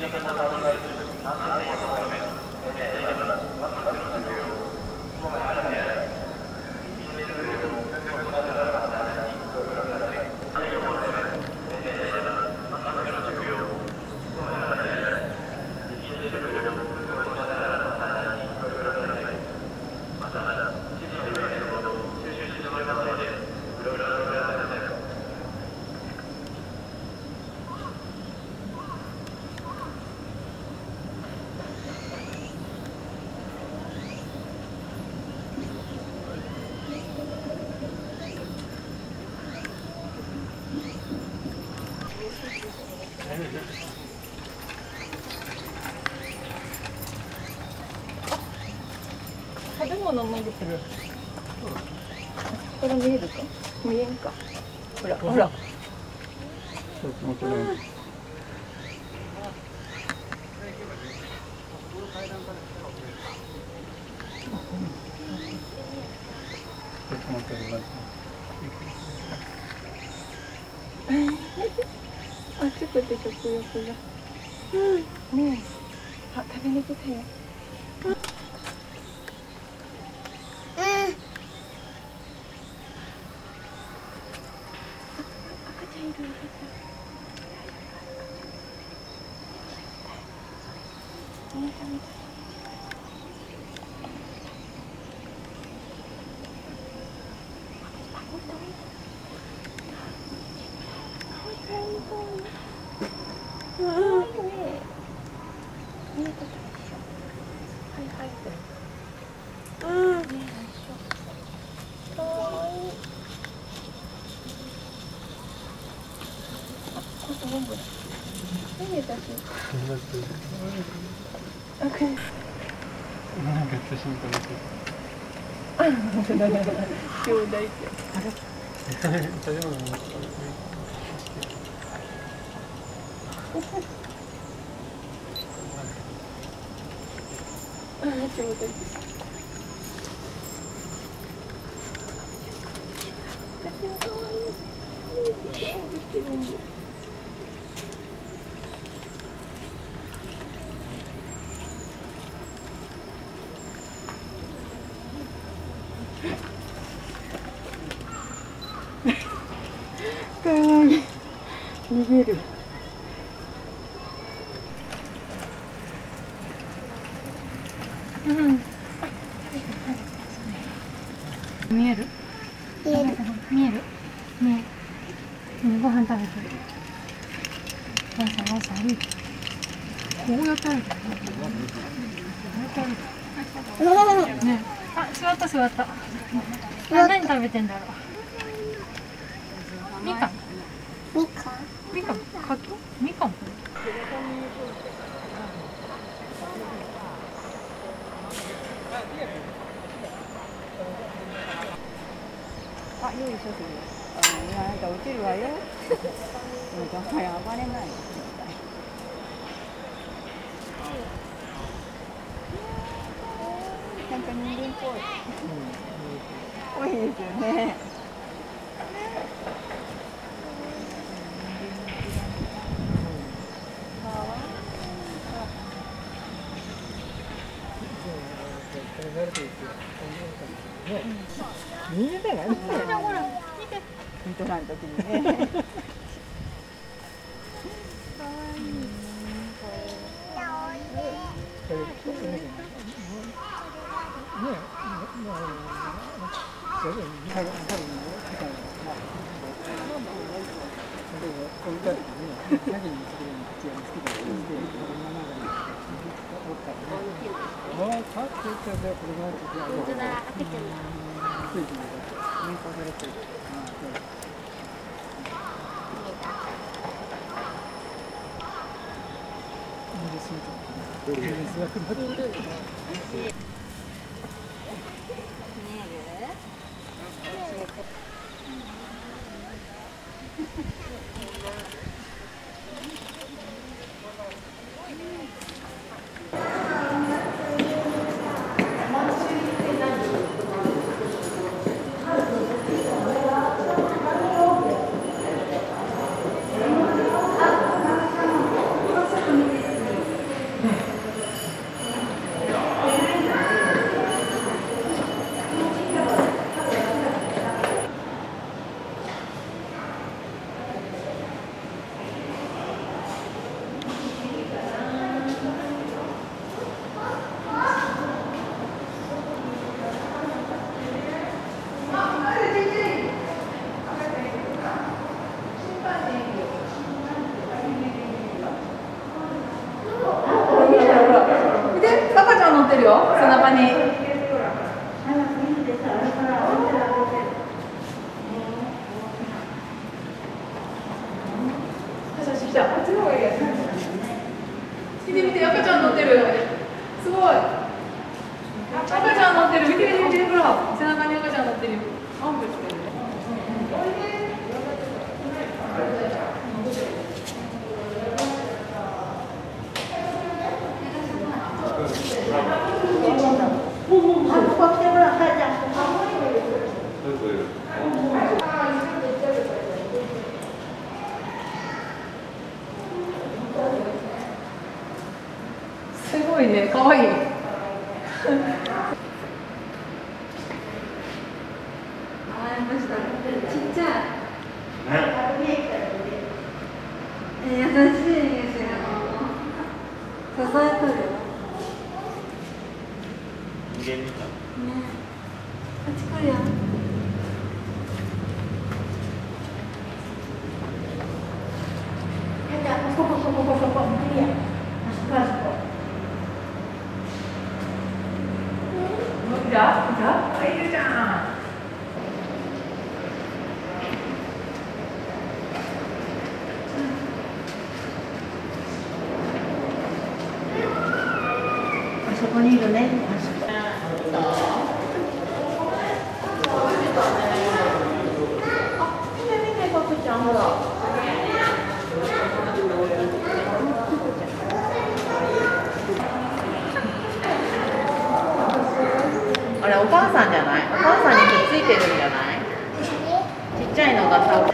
食べ物も出てる。これ見えるか？見えんか。ほら、ほら。あちこち食欲が。ねえ。あ、食べに来たよ。逃げる。見える？見える。見える？ねえ。ご飯食べてる。わさわさ歩いてる。こうやって歩いてる。ねえ。あ、座った座った。何食べてんだろう。みかん。みかん。みかん。柿？みかん。あ、用意しとくよ。今なんか落ちるわよ。だから暴れない。なんか人間っぽい。ぽいですよね。見えてない。ほら、見て。見とらんときにね。可愛い。 ろう、砂場に。写真来た。あっちの方がいいやつ。見て見て、赤ちゃん乗ってる。すごい。赤ちゃん乗ってる。見て見て見て、ほら、背中に赤ちゃん乗ってるよ。あんぶしてる。すごいね、可愛い。 優しいですよ。支えとるよ。 人間みたい。 ね。あっち来るよ。 ここそこそこそこ見てや。あそこあそこ。 見た？見た？あ、いるじゃん。 あそこにいるね。あそこ。見て見て、パクちゃん、ほら。 あれ、お母さんじゃない？お母さんにくっついてるんじゃない？ちっちゃいのが多分。